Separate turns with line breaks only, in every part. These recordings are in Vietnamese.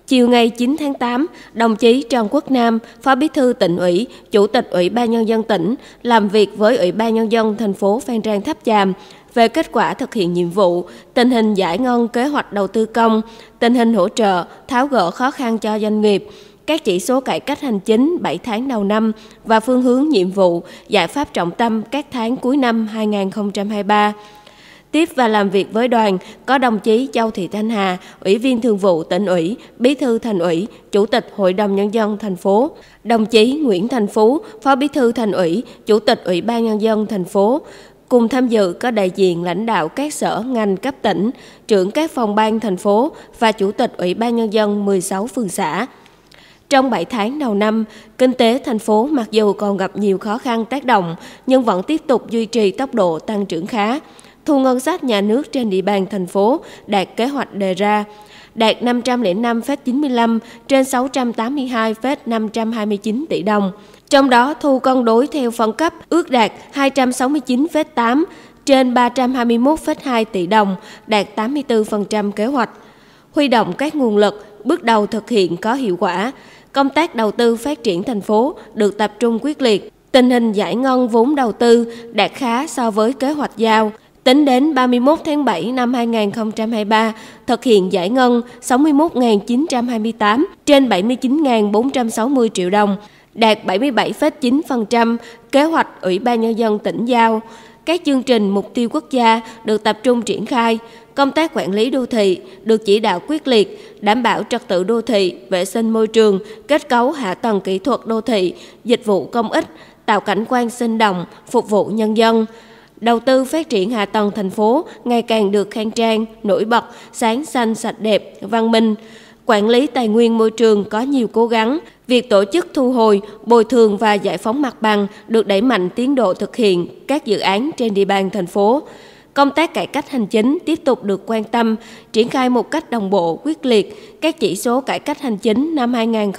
Chiều ngày 9 tháng 8, đồng chí Trần Quốc Nam, Phó Bí thư Tỉnh ủy, Chủ tịch Ủy ban Nhân dân tỉnh, làm việc với Ủy ban Nhân dân thành phố Phan Rang Tháp Chàm về kết quả thực hiện nhiệm vụ, tình hình giải ngân kế hoạch đầu tư công, tình hình hỗ trợ, tháo gỡ khó khăn cho doanh nghiệp, các chỉ số cải cách hành chính 7 tháng đầu năm và phương hướng nhiệm vụ, giải pháp trọng tâm các tháng cuối năm 2023. Tiếp và làm việc với đoàn có đồng chí Châu Thị Thanh Hà, Ủy viên Thường vụ Tỉnh ủy, Bí thư Thành ủy, Chủ tịch Hội đồng Nhân dân thành phố, đồng chí Nguyễn Thành Phú, Phó Bí thư Thành ủy, Chủ tịch Ủy ban Nhân dân thành phố. Cùng tham dự có đại diện lãnh đạo các sở ngành cấp tỉnh, trưởng các phòng ban thành phố và Chủ tịch Ủy ban Nhân dân 16 phường xã. Trong 7 tháng đầu năm, kinh tế thành phố mặc dù còn gặp nhiều khó khăn tác động nhưng vẫn tiếp tục duy trì tốc độ tăng trưởng khá. Thu ngân sách nhà nước trên địa bàn thành phố đạt kế hoạch đề ra, đạt 505,95 trên 682,529 tỷ đồng. Trong đó, thu cân đối theo phân cấp ước đạt 269,8 trên 321,2 tỷ đồng, đạt 84% kế hoạch. Huy động các nguồn lực, bước đầu thực hiện có hiệu quả. Công tác đầu tư phát triển thành phố được tập trung quyết liệt. Tình hình giải ngân vốn đầu tư đạt khá so với kế hoạch giao. Tính đến 31 tháng 7 năm 2023, thực hiện giải ngân 61.928 trên 79.460 triệu đồng, đạt 77,9% kế hoạch Ủy ban Nhân dân tỉnh giao. Các chương trình mục tiêu quốc gia được tập trung triển khai, công tác quản lý đô thị được chỉ đạo quyết liệt, đảm bảo trật tự đô thị, vệ sinh môi trường, kết cấu hạ tầng kỹ thuật đô thị, dịch vụ công ích, tạo cảnh quan sinh động, phục vụ nhân dân. Đầu tư phát triển hạ tầng thành phố ngày càng được khang trang, nổi bật, sáng xanh, sạch đẹp, văn minh. Quản lý tài nguyên môi trường có nhiều cố gắng. Việc tổ chức thu hồi, bồi thường và giải phóng mặt bằng được đẩy mạnh tiến độ thực hiện các dự án trên địa bàn thành phố. Công tác cải cách hành chính tiếp tục được quan tâm, triển khai một cách đồng bộ, quyết liệt các chỉ số cải cách hành chính năm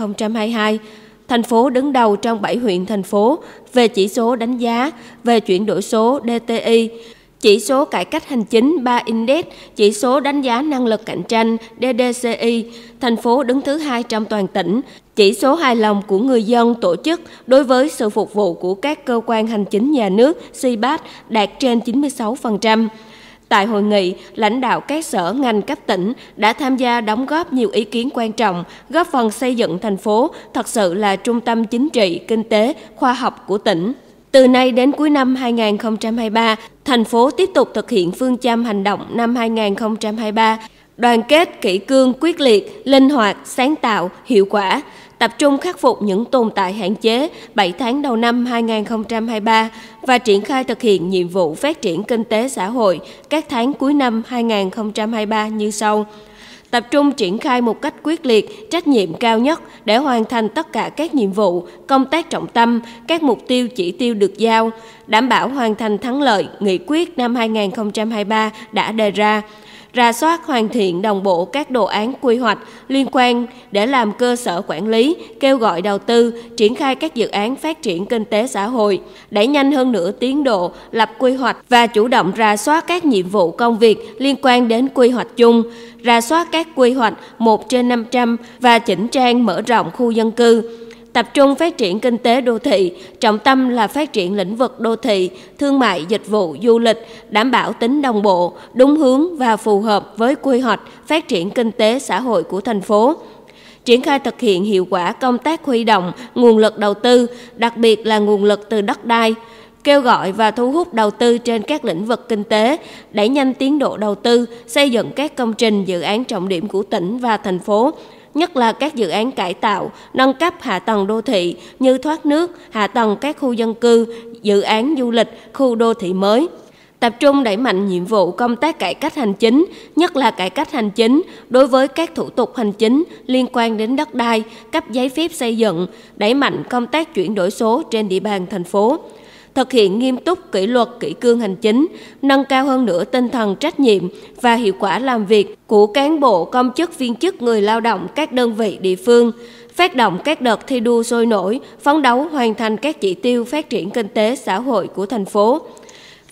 2022. Thành phố đứng đầu trong 7 huyện thành phố về chỉ số đánh giá về chuyển đổi số DTI, chỉ số cải cách hành chính 3 Index, chỉ số đánh giá năng lực cạnh tranh DDCI. Thành phố đứng thứ 2 trong toàn tỉnh. Chỉ số hài lòng của người dân tổ chức đối với sự phục vụ của các cơ quan hành chính nhà nước CPAT đạt trên 96%. Tại hội nghị, lãnh đạo các sở ngành cấp tỉnh đã tham gia đóng góp nhiều ý kiến quan trọng, góp phần xây dựng thành phố thật sự là trung tâm chính trị, kinh tế, khoa học của tỉnh. Từ nay đến cuối năm 2023, thành phố tiếp tục thực hiện phương châm hành động năm 2023, đoàn kết, kỷ cương, quyết liệt, linh hoạt, sáng tạo, hiệu quả, tập trung khắc phục những tồn tại hạn chế 7 tháng đầu năm 2023 và triển khai thực hiện nhiệm vụ phát triển kinh tế xã hội các tháng cuối năm 2023 như sau. Tập trung triển khai một cách quyết liệt, trách nhiệm cao nhất để hoàn thành tất cả các nhiệm vụ, công tác trọng tâm, các mục tiêu chỉ tiêu được giao, đảm bảo hoàn thành thắng lợi nghị quyết năm 2023 đã đề ra. Rà soát hoàn thiện đồng bộ các đồ án quy hoạch liên quan để làm cơ sở quản lý, kêu gọi đầu tư, triển khai các dự án phát triển kinh tế xã hội, đẩy nhanh hơn nữa tiến độ lập quy hoạch và chủ động rà soát các nhiệm vụ công việc liên quan đến quy hoạch chung, rà soát các quy hoạch 1/500 và chỉnh trang mở rộng khu dân cư. Tập trung phát triển kinh tế đô thị, trọng tâm là phát triển lĩnh vực đô thị, thương mại, dịch vụ, du lịch, đảm bảo tính đồng bộ, đúng hướng và phù hợp với quy hoạch phát triển kinh tế xã hội của thành phố. Triển khai thực hiện hiệu quả công tác huy động nguồn lực đầu tư, đặc biệt là nguồn lực từ đất đai, kêu gọi và thu hút đầu tư trên các lĩnh vực kinh tế, đẩy nhanh tiến độ đầu tư, xây dựng các công trình dự án trọng điểm của tỉnh và thành phố, nhất là các dự án cải tạo, nâng cấp hạ tầng đô thị như thoát nước, hạ tầng các khu dân cư, dự án du lịch, khu đô thị mới. Tập trung đẩy mạnh nhiệm vụ công tác cải cách hành chính, nhất là cải cách hành chính đối với các thủ tục hành chính liên quan đến đất đai, cấp giấy phép xây dựng, đẩy mạnh công tác chuyển đổi số trên địa bàn thành phố. Thực hiện nghiêm túc kỷ luật kỷ cương hành chính, nâng cao hơn nữa tinh thần trách nhiệm và hiệu quả làm việc của cán bộ, công chức, viên chức, người lao động các đơn vị địa phương, phát động các đợt thi đua sôi nổi, phấn đấu hoàn thành các chỉ tiêu phát triển kinh tế xã hội của thành phố.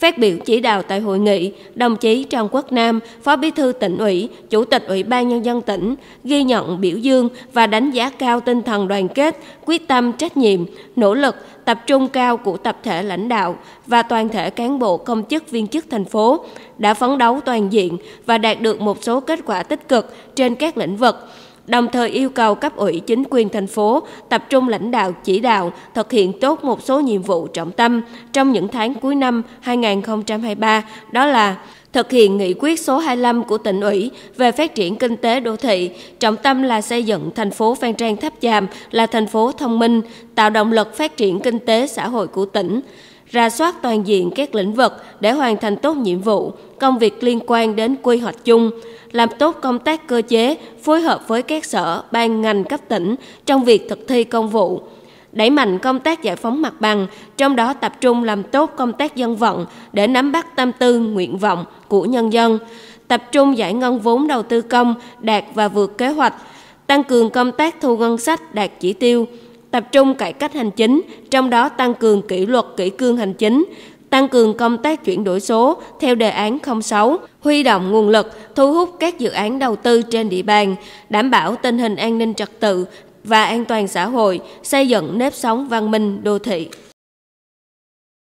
Phát biểu chỉ đạo tại hội nghị, đồng chí Trần Quốc Nam, Phó Bí thư Tỉnh ủy, Chủ tịch Ủy ban Nhân dân tỉnh, ghi nhận, biểu dương và đánh giá cao tinh thần đoàn kết, quyết tâm, trách nhiệm, nỗ lực, tập trung cao của tập thể lãnh đạo và toàn thể cán bộ công chức viên chức thành phố đã phấn đấu toàn diện và đạt được một số kết quả tích cực trên các lĩnh vực. Đồng thời yêu cầu cấp ủy chính quyền thành phố tập trung lãnh đạo chỉ đạo thực hiện tốt một số nhiệm vụ trọng tâm trong những tháng cuối năm 2023, đó là thực hiện nghị quyết số 25 của tỉnh ủy về phát triển kinh tế đô thị, trọng tâm là xây dựng thành phố Phan Rang Tháp Chàm là thành phố thông minh, tạo động lực phát triển kinh tế xã hội của tỉnh, rà soát toàn diện các lĩnh vực để hoàn thành tốt nhiệm vụ, công việc liên quan đến quy hoạch chung, làm tốt công tác cơ chế, phối hợp với các sở, ban ngành cấp tỉnh trong việc thực thi công vụ, đẩy mạnh công tác giải phóng mặt bằng, trong đó tập trung làm tốt công tác dân vận để nắm bắt tâm tư, nguyện vọng của nhân dân, tập trung giải ngân vốn đầu tư công đạt và vượt kế hoạch, tăng cường công tác thu ngân sách đạt chỉ tiêu, tập trung cải cách hành chính, trong đó tăng cường kỷ luật kỷ cương hành chính, tăng cường công tác chuyển đổi số theo đề án 06, huy động nguồn lực, thu hút các dự án đầu tư trên địa bàn, đảm bảo tình hình an ninh trật tự và an toàn xã hội, xây dựng nếp sống văn minh đô thị.